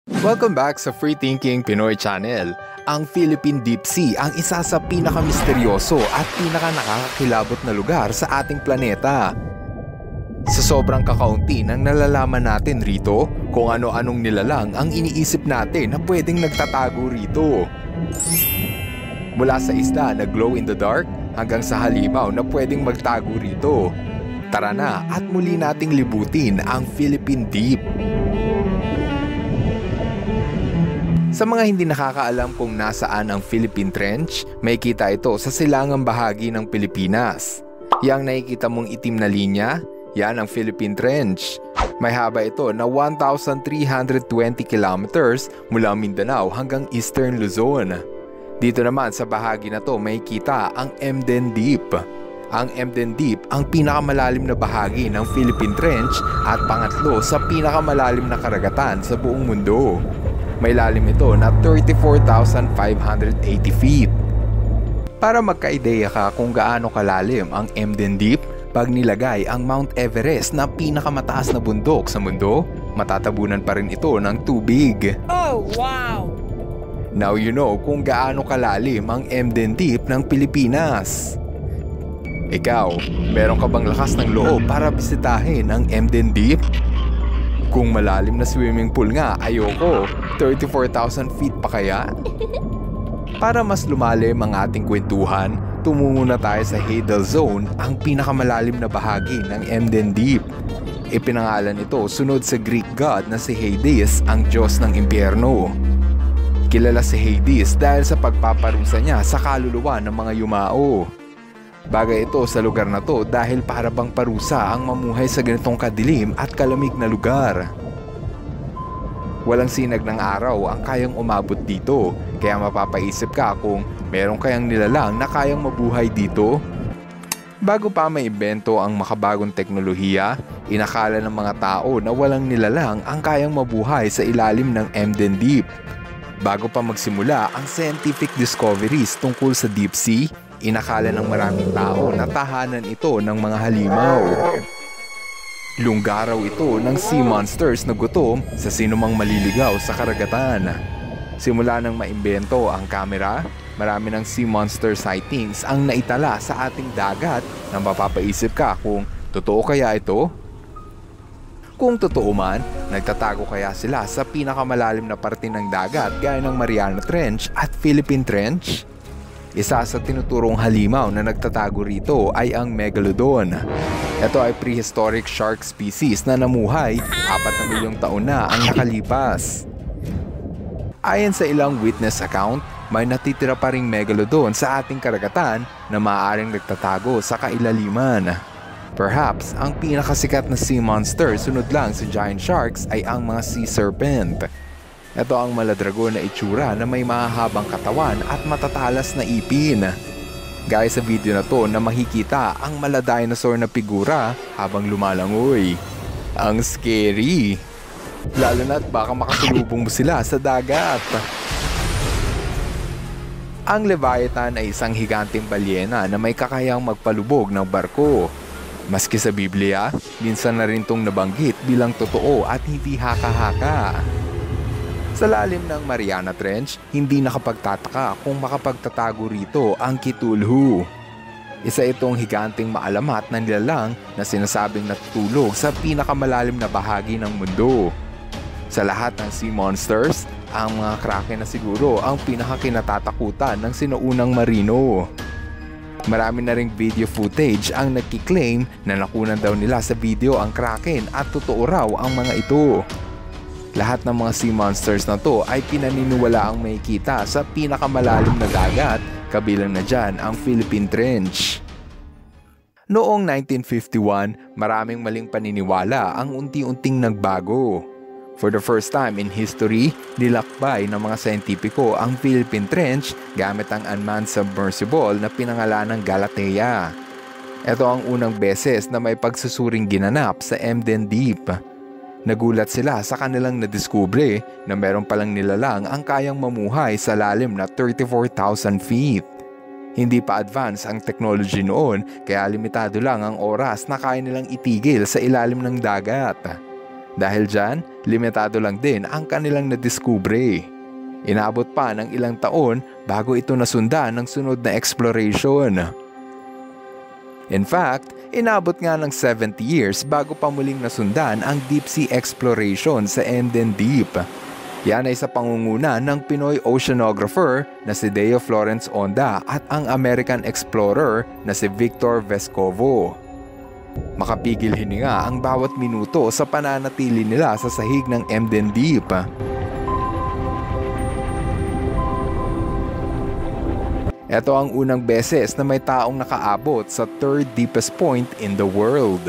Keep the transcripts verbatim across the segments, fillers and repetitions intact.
Welcome back sa Free Thinking Pinoy Channel. Ang Philippine Deep Sea ang isa sa pinakamisteryoso at pinaka-nakakakilabot na lugar sa ating planeta. Sa sobrang kakaunti ng nalalaman natin rito, kung ano-anong nilalang ang iniisip natin na pwedeng nagtatago rito. Mula sa isda na glow in the dark hanggang sa halimaw na pwedeng magtago rito. Tara na at muli nating libutin ang Philippine Deep. Sa mga hindi nakakaalam kung nasaan ang Philippine Trench, may kita ito sa silangang bahagi ng Pilipinas. Yang nakikita mong itim na linya, yan ang Philippine Trench. May haba ito na one thousand three hundred twenty kilometers mula Mindanao hanggang Eastern Luzon. Dito naman sa bahagi na to may kita ang Emden Deep. Ang Emden Deep ang pinakamalalim na bahagi ng Philippine Trench at pangatlo sa pinakamalalim na karagatan sa buong mundo. May lalim ito na thirty-four thousand five hundred eighty feet. Para magka-ideya ka kung gaano kalalim ang Emden Deep, pag nilagay ang Mount Everest na pinakamataas na bundok sa mundo, matatabunan pa rin ito ng tubig. Oh, wow! Now you know kung gaano kalalim ang Emden Deep ng Pilipinas. Ikaw, meron ka bang lakas ng loob para bisitahin ang Emden Deep? Kung malalim na swimming pool nga, ayoko. thirty-four thousand feet pa kaya? Para mas lumalim ang ating kwentuhan, tumungo na tayo sa Hadal Zone, ang pinakamalalim na bahagi ng Emden Deep. Ipinangalan ito sunod sa Greek god na si Hades, ang Diyos ng impyerno. Kilala si Hades dahil sa pagpaparusa niya sa kaluluwa ng mga yumao. Bagay ito sa lugar na to dahil para bang parusa ang mamuhay sa ganitong kadilim at kalamig na lugar. Walang sinag ng araw ang kayang umabot dito, kaya mapapaisip ka kung meron kayang nilalang na kayang mabuhay dito. Bago pa maimbento ang makabagong teknolohiya, inakala ng mga tao na walang nilalang ang kayang mabuhay sa ilalim ng Emden Deep. Bago pa magsimula ang scientific discoveries tungkol sa Deep Sea, inakala ng maraming tao na tahanan ito ng mga halimaw. Lunggaraw ito ng sea monsters na gutom sa sinumang maliligaw sa karagatan. Simula nang maimbento ang kamera, marami ng sea monster sightings ang naitala sa ating dagat na mapapaisip ka kung totoo kaya ito? Kung totoo man, nagtatago kaya sila sa pinakamalalim na parte ng dagat gaya ng Mariana Trench at Philippine Trench? Isa sa tinuturong halimaw na nagtatago rito ay ang Megalodon. Ito ay prehistoric shark species na namuhay apat na milyong taon na ang nakalipas. Ayon sa ilang witness account, may natitira pa ring Megalodon sa ating karagatan na maaaring nagtatago sa kailaliman. Perhaps, ang pinakasikat na sea monster sunod lang sa giant sharks ay ang mga sea serpent. Ito ang maladragon na itsura na may mahahabang katawan at matatalas na ipin. Gaya sa video na to na makikita ang mala-dinosaur na figura habang lumalangoy. Ang scary! Lalo na't baka makasulubong mo sila sa dagat. Ang Leviathan ay isang higanteng balyena na may kakayang magpalubog ng barko. Maski sa Biblia, minsan na rin tong nabanggit bilang totoo at hindi haka-haka. Sa lalim ng Mariana Trench, hindi nakapagtataka kung makapagtatago rito ang Cthulhu. Isa itong higanteng maalamat na nilalang na sinasabing natutulog sa pinakamalalim na bahagi ng mundo. Sa lahat ng sea monsters, ang mga kraken na siguro ang pinakakinatatakutan ng sinuunang marino. Marami na ring video footage ang nagkiklaim na nakunan daw nila sa video ang kraken at totoo raw ang mga ito. Lahat ng mga sea monsters na to ay pinaniniwala ang makikita sa pinakamalalim na dagat, kabilang na dyan ang Philippine Trench. Noong nineteen fifty-one, maraming maling paniniwala ang unti-unting nagbago. For the first time in history, nilakbay ng mga scientifico ang Philippine Trench gamit ang unmanned submersible na pinangalan ng Galatea. Ito ang unang beses na may pagsusuring ginanap sa Emden Deep. Nagulat sila sa kanilang nadiskubre na meron palang nilalang ang kayang mamuhay sa lalim na thirty-four thousand feet. Hindi pa advance ang technology noon kaya limitado lang ang oras na kaya nilang itigil sa ilalim ng dagat. Dahil dyan, limitado lang din ang kanilang nadiskubre. Inabot pa ng ilang taon bago ito nasundan ng sunod na exploration. In fact, inabot nga ng seventy years bago pa muling nasundan ang deep sea exploration sa Emden Deep. Yan ay sa pangunguna ng Pinoy oceanographer na si Deo Florence Onda at ang American explorer na si Victor Vescovo. Makapigil hininga ang bawat minuto sa pananatili nila sa sahig ng Emden Deep. Ito ang unang beses na may taong nakaabot sa third deepest point in the world.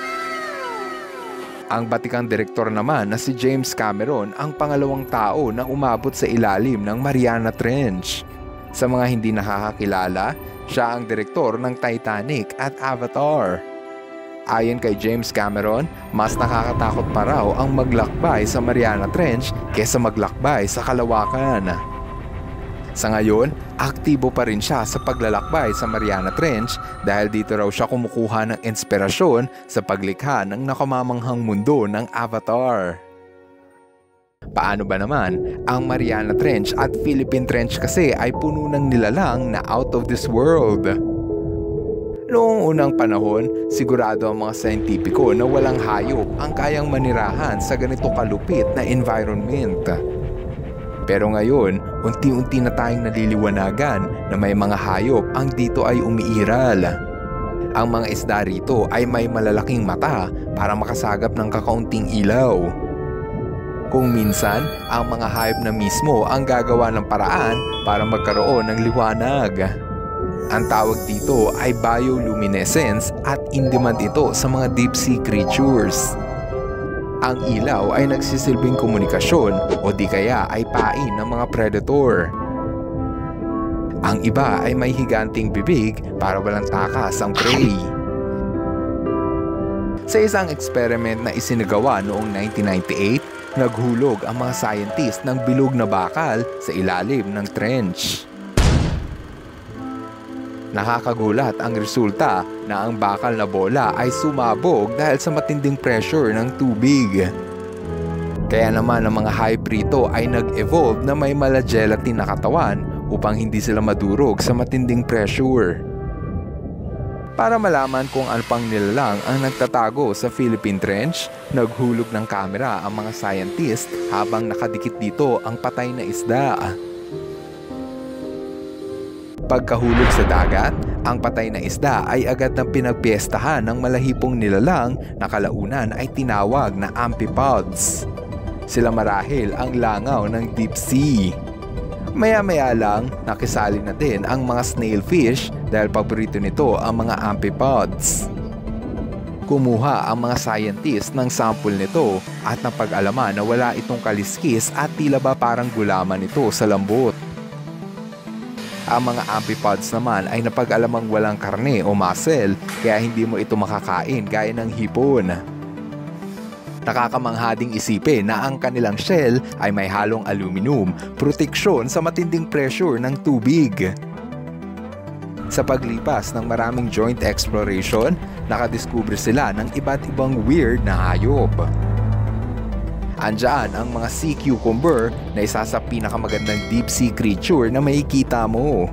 Ang batikang direktor naman na si James Cameron ang pangalawang tao na umabot sa ilalim ng Mariana Trench. Sa mga hindi nakakakilala, siya ang direktor ng Titanic at Avatar. Ayon kay James Cameron, mas nakakatakot pa raw ang maglakbay sa Mariana Trench kaysa maglakbay sa kalawakan. Sa ngayon, aktibo pa rin siya sa paglalakbay sa Mariana Trench dahil dito raw siya kumukuha ng inspirasyon sa paglikha ng nakamamanghang mundo ng Avatar. Paano ba naman? Ang Mariana Trench at Philippine Trench kasi ay puno ng nilalang na out of this world. Noong unang panahon, sigurado ang mga siyentipiko na walang hayop ang kayang manirahan sa ganito kalupit na environment. Pero ngayon, unti-unti na tayong naliliwanagan na may mga hayop ang dito ay umiiral. Ang mga isda rito ay may malalaking mata para makasagap ng kakaunting ilaw. Kung minsan, ang mga hayop na mismo ang gagawa ng paraan para magkaroon ng liwanag. Ang tawag dito ay bioluminescence at in-demand ito sa mga deep sea creatures. Ang ilaw ay nagsisilbing komunikasyon o di kaya ay pain ng mga predator. Ang iba ay may higanting bibig para walang takas ang prey. Sa isang experiment na isinagawa noong nineteen ninety-eight, naghulog ang mga scientist ng bilog na bakal sa ilalim ng trench. Nakakagulat ang resulta na ang bakal na bola ay sumabog dahil sa matinding pressure ng tubig. Kaya naman ang mga hayop rito ay nag-evolve na may mala gelatin na katawan upang hindi sila madurog sa matinding pressure. Para malaman kung ano pang nilalang ang nagtatago sa Philippine Trench, naghulog ng kamera ang mga scientist habang nakadikit dito ang patay na isda. Pagkahulog sa dagat, ang patay na isda ay agad na pinagpiestahan ng malahipong nilalang na kalaunan ay tinawag na amphipods. Sila marahil ang langaw ng deep sea. Maya-maya lang, nakisali na din ang mga snailfish dahil paborito nito ang mga amphipods. Kumuha ang mga scientist ng sample nito at napag-alaman na wala itong kaliskis at tila ba parang gulaman ito sa lambot. Ang mga amphipods naman ay napag-alamang walang karne o muscle kaya hindi mo ito makakain gaya ng hipon. Nakakamangha ding isipin na ang kanilang shell ay may halong aluminum, proteksyon sa matinding pressure ng tubig. Sa paglipas ng maraming joint exploration, nakadiskubre sila ng iba't ibang weird na hayop. Andyan ang mga sea cucumber na isa sa pinakamagandang deep sea creature na makikita mo.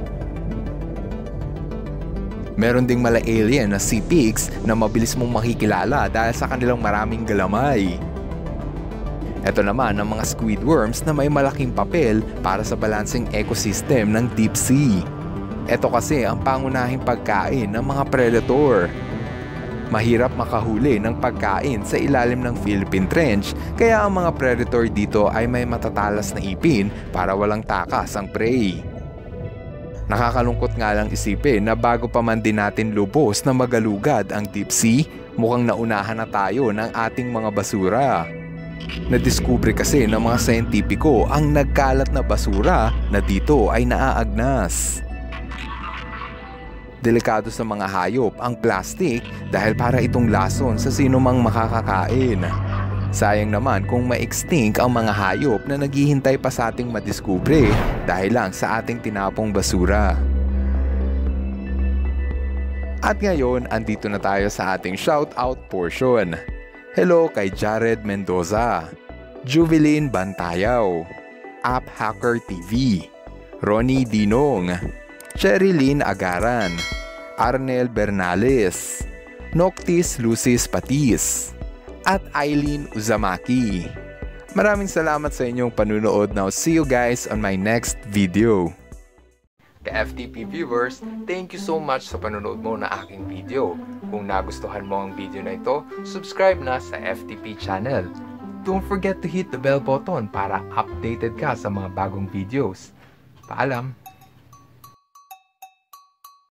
Meron ding mala alien na sea pigs na mabilis mong makikilala dahil sa kanilang maraming galamay. Ito naman ang mga squidworms na may malaking papel para sa balancing ecosystem ng deep sea. Ito kasi ang pangunahing pagkain ng mga predator. Mahirap makahuli ng pagkain sa ilalim ng Philippine Trench kaya ang mga predator dito ay may matatalas na ipin para walang takas ang prey. Nakakalungkot nga lang isipin na bago pa man din natin lubos na magalugad ang deep sea, mukhang naunahan na tayo ng ating mga basura. Nadiskubre kasi ng mga siyentipiko ang nagkalat na basura na dito ay naaagnas. Delikado sa mga hayop ang plastic dahil para itong lason sa sino mang makakakain. Sayang naman kung ma-extinct ang mga hayop na naghihintay pa sa ating madiskubre dahil lang sa ating tinapong basura. At ngayon, andito na tayo sa ating shoutout portion. Hello kay Jared Mendoza, Juvelin Bantayaw, App Hacker T V, Ronnie Dinong, Cherilyn Agaran, Arnel Bernales, Noctis Lucis Patis, at Eileen Uzamaki. Maraming salamat sa inyong panunood. Now, see you guys on my next video. Ka-F T P viewers, thank you so much sa panonood mo na aking video. Kung nagustuhan mo ang video na ito, subscribe na sa F T P channel. Don't forget to hit the bell button para updated ka sa mga bagong videos. Paalam!